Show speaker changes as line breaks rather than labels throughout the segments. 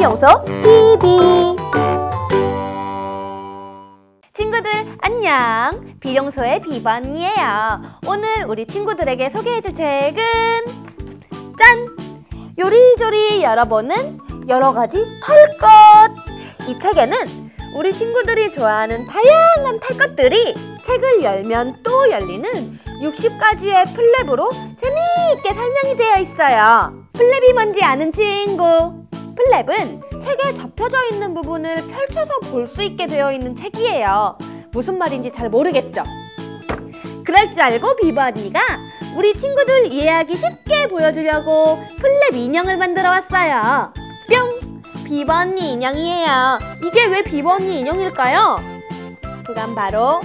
비영소 TV. 친구들 안녕, 비영소의 비번이에요. 오늘 우리 친구들에게 소개해줄 책은 짠! 요리조리 열어보는 여러가지 털것. 이 책에는 우리 친구들이 좋아하는 다양한 탈것들이 책을 열면 또 열리는 60가지의 플랩으로 재미있게 설명이 되어 있어요. 플랩이 뭔지 아는 친구? 플랩은 책에 접혀져 있는 부분을 펼쳐서 볼 수 있게 되어 있는 책이에요. 무슨 말인지 잘 모르겠죠? 그럴 줄 알고 비버 언니가 우리 친구들 이해하기 쉽게 보여주려고 플랩 인형을 만들어 왔어요. 뿅! 비버 언니 인형이에요. 이게 왜 비버 언니 인형일까요? 그건 바로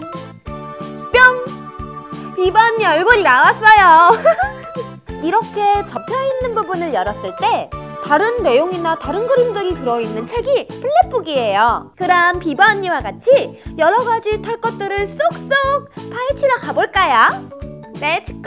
뿅! 비버 언니 얼굴이 나왔어요. 이렇게 접혀있는 부분을 열었을 때 다른 내용이나 다른 그림들이 들어있는 책이 플랩북이에요. 그럼 비버 언니와 같이 여러가지 탈 것들을 쏙쏙 파헤치러 가볼까요? 렛츠고!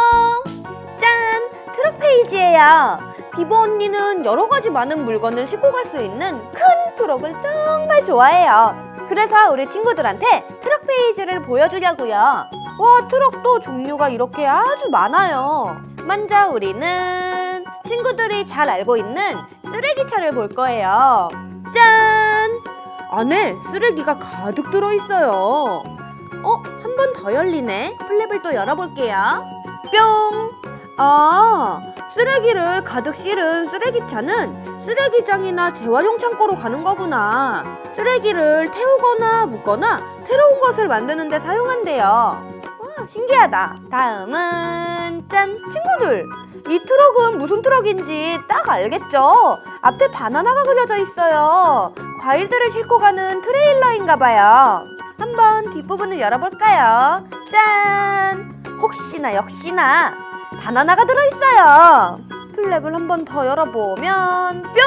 짠! 트럭 페이지예요. 비버 언니는 여러가지 많은 물건을 싣고 갈 수 있는 큰 트럭을 정말 좋아해요. 그래서 우리 친구들한테 트럭 페이지를 보여주려고요. 와, 트럭도 종류가 이렇게 아주 많아요. 먼저 우리는 친구들이 잘 알고 있는 쓰레기차를 볼 거예요. 짠! 안에 쓰레기가 가득 들어있어요. 한 번 더 열리네. 플랩을 또 열어볼게요. 뿅! 아, 쓰레기를 가득 실은 쓰레기차는 쓰레기장이나 재활용 창고로 가는 거구나. 쓰레기를 태우거나 묻거나 새로운 것을 만드는 데 사용한대요. 와, 신기하다. 다음은 짠! 친구들! 이 트럭은 무슨 트럭인지 딱 알겠죠? 앞에 바나나가 그려져 있어요. 과일들을 싣고 가는 트레일러인가 봐요. 한번 뒷부분을 열어볼까요? 짠! 혹시나 역시나 바나나가 들어있어요. 플랩을 한 번 더 열어보면 뿅!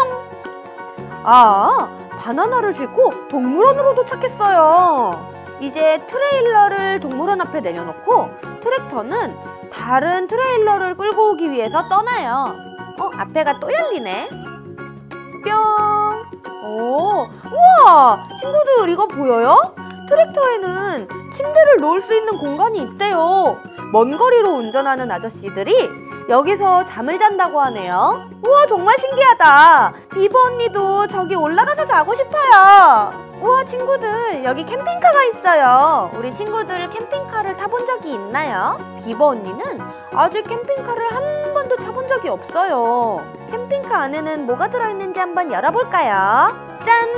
아, 바나나를 싣고 동물원으로 도착했어요. 이제 트레일러를 동물원 앞에 내려놓고 트랙터는 다른 트레일러를 끌고 오기 위해서 떠나요. 앞에가 또 열리네. 뿅! 오, 우와! 친구들 이거 보여요? 트랙터에는 침대를 놓을 수 있는 공간이 있대요. 먼 거리로 운전하는 아저씨들이 여기서 잠을 잔다고 하네요. 우와, 정말 신기하다. 비버 언니도 저기 올라가서 자고 싶어요. 우와, 친구들 여기 캠핑카가 있어요. 우리 친구들 캠핑카를 타본 적이 있나요? 비버 언니는 아직 캠핑카를 한 번도 타본 적이 없어요. 캠핑카 안에는 뭐가 들어있는지 한번 열어볼까요? 짠!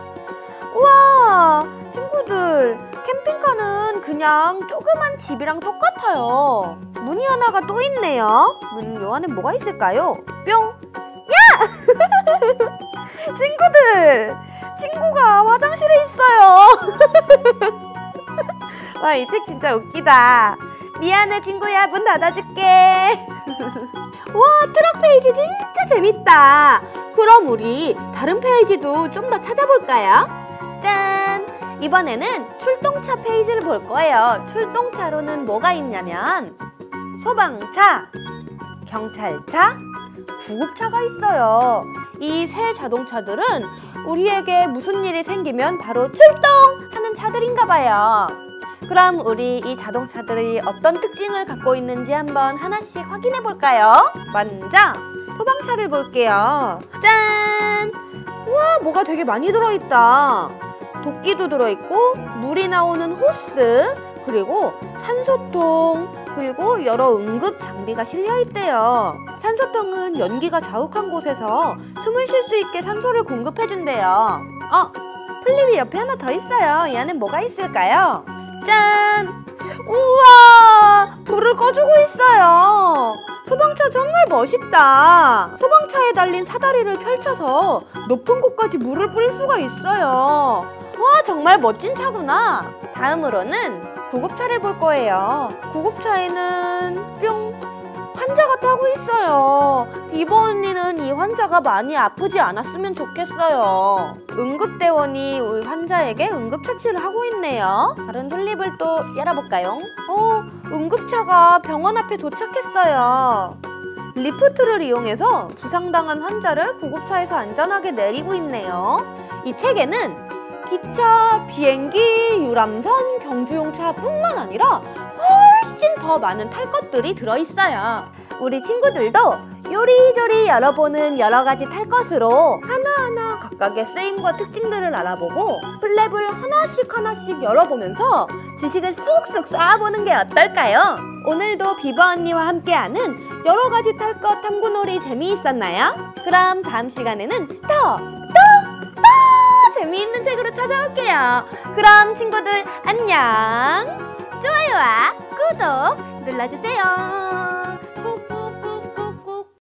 우와, 친구들 캠핑카는 그냥 조그만 집이랑 똑같아요. 문이 하나가 또 있네요. 요 안에 뭐가 있을까요? 뿅! 야! 친구들! 친구가 화장실에 있어요. 와, 이 책 진짜 웃기다. 미안해 친구야, 문 닫아줄게. 와, 트럭 페이지 진짜 재밌다. 그럼 우리 다른 페이지도 좀 더 찾아볼까요? 짠! 이번에는 출동차 페이지를 볼 거예요. 출동차로는 뭐가 있냐면 소방차, 경찰차, 구급차가 있어요. 이 세 자동차들은 우리에게 무슨 일이 생기면 바로 출동하는 차들인가 봐요. 그럼 우리 이 자동차들이 어떤 특징을 갖고 있는지 한번 하나씩 확인해 볼까요? 먼저 소방차를 볼게요. 짠! 우와, 뭐가 되게 많이 들어있다. 도끼도 들어있고 물이 나오는 호스, 그리고 산소통, 그리고 여러 응급 장비가 실려있대요. 산소통은 연기가 자욱한 곳에서 숨을 쉴 수 있게 산소를 공급해준대요. 플립이 옆에 하나 더 있어요. 이 안에 뭐가 있을까요? 짠! 우와! 불을 꺼주고 있어요. 소방차 정말 멋있다. 소방차에 달린 사다리를 펼쳐서 높은 곳까지 물을 뿌릴 수가 있어요. 와, 정말 멋진 차구나. 다음으로는 구급차를 볼 거예요. 구급차에는 뿅! 환자가 타고 있어요. 비버 언니는 이 환자가 많이 아프지 않았으면 좋겠어요. 응급대원이 우리 환자에게 응급처치를 하고 있네요. 다른 플립을 또 열어볼까요? 응급차가 병원 앞에 도착했어요. 리프트를 이용해서 부상당한 환자를 구급차에서 안전하게 내리고 있네요. 이 책에는 기차, 비행기, 유람선, 경주용차뿐만 아니라 훨씬 더 많은 탈 것들이 들어있어요. 우리 친구들도 요리조리 열어보는 여러가지 탈 것으로 하나하나 각각의 쓰임과 특징들을 알아보고 플랩을 하나씩 열어보면서 지식을 쑥쑥 쌓아보는 게 어떨까요? 오늘도 비버 언니와 함께하는 여러가지 탈 것 탐구놀이 재미있었나요? 그럼 다음 시간에는 더 재미있는 책으로 찾아올게요. 그럼 친구들 안녕! 좋아요와 구독 눌러주세요.